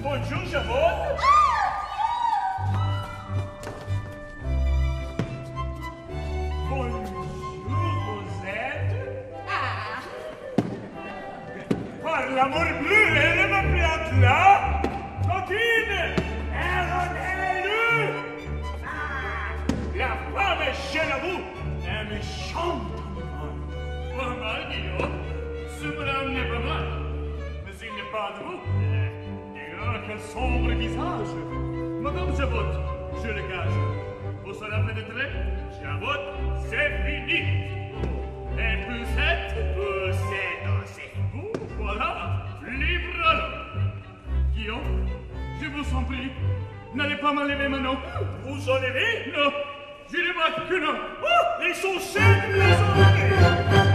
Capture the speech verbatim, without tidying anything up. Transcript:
Bonjour, Javot. Bonjour, Rosette. Ah. Par l'amour bleu, elle ne m'appelait plus là. Coquine, elle Ah, la femme est chez vous. Un méchant animal. Pas mal, Guillaume. Ce brave n'est pas mal. Mais il n'est pas de vous. D'ailleurs, quel sombre visage. Madame Javot, je le gage. Vous serez pénétré. Javot, c'est fini. Et poussette, poussette aussi. Oh, voilà, libre alors. Guillaume, je vous en prie, n'allez pas m'enlever Manon. Vous enlevez? Non, je remarque que non. Oh, ils sont sept, les enlever.